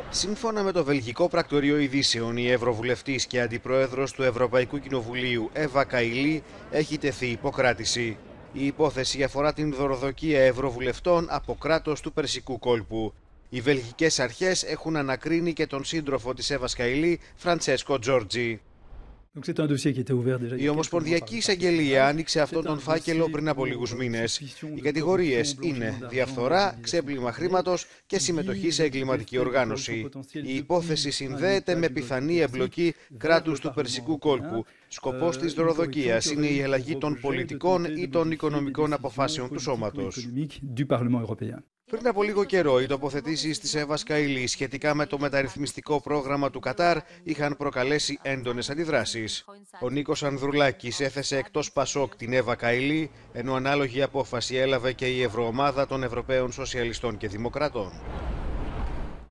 Σύμφωνα με το Βελγικό Πρακτορείο Ειδήσεων, η Ευρωβουλευτής και Αντιπρόεδρος του Ευρωπαϊκού Κοινοβουλίου, Εύα Καηλή, έχει τεθεί υποκράτηση. Η υπόθεση αφορά την δωροδοκία ευρωβουλευτών από κράτος του Περσικού κόλπου. Οι βελγικές αρχές έχουν ανακρίνει και τον σύντροφο της Εύας Καηλή, Φραντσέσκο Τζόρτζι. Η Ομοσπονδιακή Εισαγγελία άνοιξε αυτόν τον φάκελο πριν από λίγους μήνες. Οι κατηγορίες είναι διαφθορά, ξέπλυμα χρήματος και συμμετοχή σε εγκληματική οργάνωση. Η υπόθεση συνδέεται με πιθανή εμπλοκή κράτους του Περσικού κόλπου. Σκοπός της δωροδοκίας είναι η αλλαγή των πολιτικών ή των οικονομικών αποφάσεων του σώματος. Πριν από λίγο καιρό, οι τοποθετήσεις της Εύας Καηλή σχετικά με το μεταρρυθμιστικό πρόγραμμα του Κατάρ είχαν προκαλέσει έντονες αντιδράσεις. Ο Νίκος Ανδρουλάκης έθεσε εκτός Πασόκ την Εύα Καηλή, ενώ ανάλογη απόφαση έλαβε και η Ευρωομάδα των Ευρωπαίων Σοσιαλιστών και Δημοκρατών.